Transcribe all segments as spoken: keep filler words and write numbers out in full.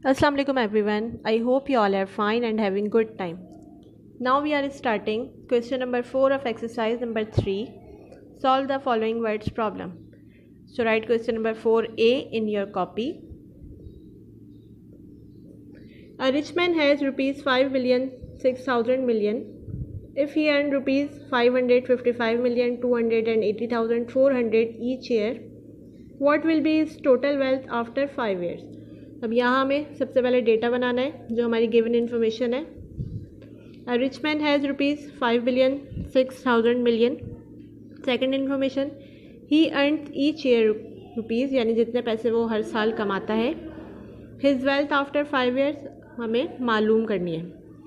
Assalamu alaikum everyone. I hope you all are fine and having good time. Now we are starting question number four of exercise number three. Solve the following words problem. So write question number four A in your copy. A rich man has rupees five billion six thousand million. If he earned rupees five hundred fifty-five million two hundred eighty thousand four hundred each year, what will be his total wealth after five years? अब यहाँ हमें सबसे पहले data बनाना है जो हमारी given information है. A rich man has rupees five billion six thousand million. Second information, he earn each year rupees, यानी जितने पैसे वो हर साल कमाता है. His wealth after five years हमें मालूम करनी है.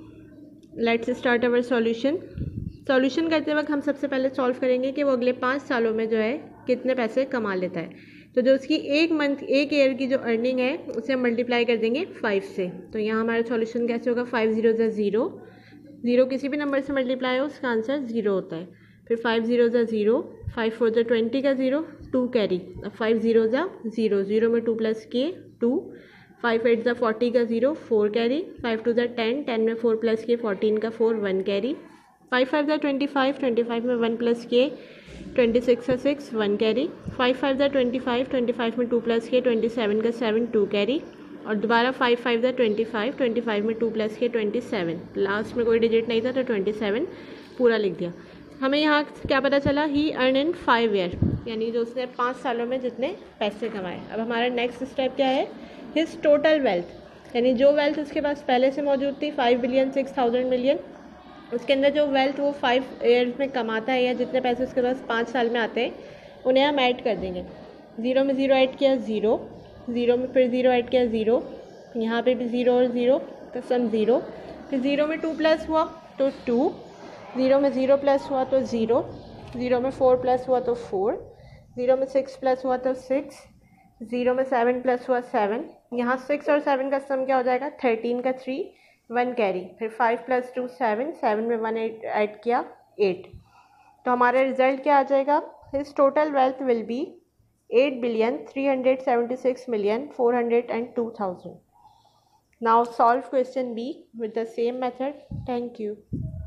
Let's start our solution. Solution करते वक्त हम सबसे पहले सॉल्व करेंगे कि वो अगले पाँच सालों में जो है कितने पैसे कमा लेता है. तो जो उसकी एक मंथ एक ईयर की जो अर्निंग है उसे हम मल्टीप्लाई कर देंगे फाइव से. तो यहाँ हमारा सॉल्यूशन कैसे होगा? फाइव ज़ीरो ज़ा ज़ीरो. ज़ीरो किसी भी नंबर से मल्टीप्लाई हो उसका आंसर ज़ीरो होता है. फिर फाइव ज़ीरो ज़ा ज़ीरो, फाइव फोर ज़ा ट्वेंटी का ज़ीरो, टू कैरी. अब फाइव ज़ीरो ज़ा ज़ीरो, ज़ीरो में टू प्लस किए टू. फाइव एट ज़ा फोर्टी का zero, four carry. Five two ज़ा टेन, टेन में फोर प्लस किए फोर्टीन का four, one carry. Five five ज़ा ट्वेंटी फाइव, ट्वेंटी फाइव में वन प्लस किए ट्वेंटी सिक्स का six, one carry. Five five ज़ा ट्वेंटी फाइव, ट्वेंटी फाइव में टू प्लस किए ट्वेंटी सेवन का सेवन, टू कैरी. और दोबारा फाइव फाइव ज़ा ट्वेंटी फाइव, ट्वेंटी फाइव में टू प्लस किए ट्वेंटी सेवन. लास्ट में कोई डिजिट नहीं था तो ट्वेंटी सेवन पूरा लिख दिया. हमें यहाँ क्या पता चला? He earn in five year, यानी जो उसने पाँच सालों में जितने पैसे कमाए. अब हमारा नेक्स्ट स्टेप क्या है? हिज टोटल वेल्थ, यानी जो वेल्थ उसके पास पहले से मौजूद थी five billion six thousand million, उसके अंदर जो वेल्थ वो फाइव ईयर्स में कमाता है या जितने पैसे उसके पास पाँच साल में आते हैं उन्हें हम ऐड कर देंगे. ज़ीरो में ज़ीरो ऐड किया ज़ीरो, ज़ीरो में फिर ज़ीरो ऐड किया ज़ीरो, यहाँ पे भी ज़ीरो और ज़ीरो का सम ज़ीरो. फिर ज़ीरो में टू प्लस हुआ तो टू, ज़ीरो में ज़ीरो प्लस हुआ तो ज़ीरो, ज़ीरो में फोर प्लस हुआ तो फोर, ज़ीरो में सिक्स प्लस हुआ तो सिक्स, ज़ीरो में सेवन प्लस हुआ सेवन. यहाँ सिक्स और सेवन का सम क्या हो जाएगा? थर्टीन का थ्री, वन कैरी. फिर five plus two seven, seven में वन एट ऐड किया एट. तो हमारा रिजल्ट क्या आ जाएगा? His total wealth will be eight billion three hundred seventy six million four hundred and two thousand. Now solve question B with the same method. Thank you.